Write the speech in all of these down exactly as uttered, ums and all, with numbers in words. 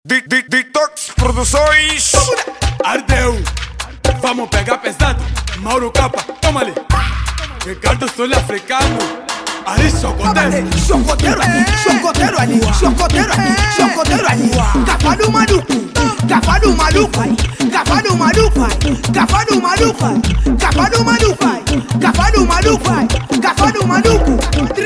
Detox Produções. Ardeu, vamos pegar pesado. Mauro Capa, toma ali. Ricardo Sul-Africano, ali chocoteiro. Chocoteiro ali, chocoteiro ali, chocoteiro ali, chocoteiro ali. Cavalo maluco, cavalo maluco, cavalo maluco, cavalo maluco, cavalo maluco, cavalo maluco, cavalo maluco.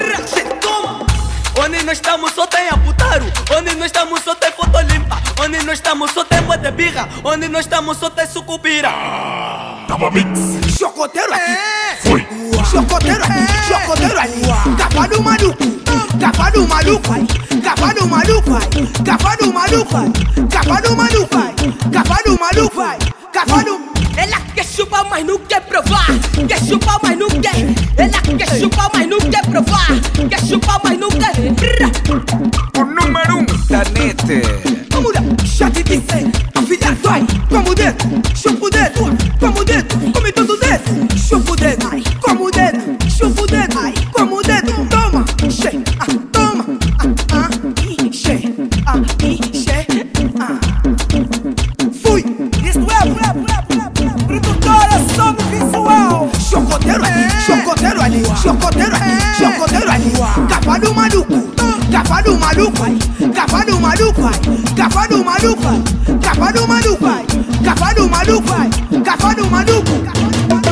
Onde nós estamos só tem aputaro. Onde nós estamos só tem foto limpa. Onde nós estamos só tem boa de birra. Onde nós estamos só tem sucubira. Tava mix. Chocoteiro aqui, Fui. chocoteiro aqui, chocoteiro ali. Cavalo maluco, cavalo maluco, cavalo maluco, cavalo maluco, cavalo maluco, cavalo maluco, cavalo. Ela quer chupar, mas não quer provar. Quer chupar, mas não quer. Ela quer chupar, mas não quer provar. Quer chupar, mas não quer. O número um da net. Vamos lá, já te disse, a filha vai. Como o dedo, chupa o dedo. Como o dedo, come todo o dedo. Chupa o dedo, como o dedo. Chupa o dedo, como o dedo. Toma, che, ah, toma, ah, ah, che, ah, che, ah. Fui, isso é, é, produtora som visual. Chocoteiro aqui, chocoteiro ali, chocoteiro aqui, chocoteiro ali. Cavalo maluco, cavalo maluco, cavalo maluco, cavalo maluco, cavalo maluco, cavalo maluco, cavalo maluco.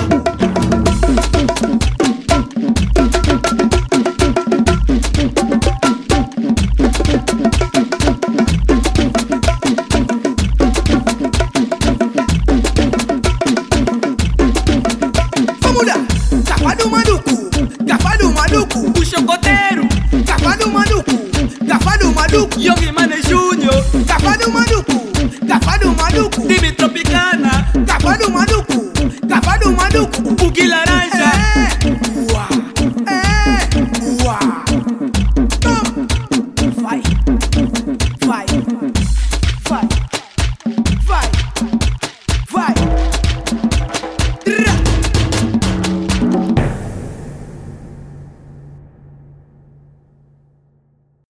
Vamos lá, cavalo maluco, cavalo maluco, O chocoteiro, cavalo maluco, cavalo maluco, Yogi Mane Júnior, cavalo maluco, cavalo maluco, Time Tropicana, cavalo maluco, cavalo maluco. o Guilherme.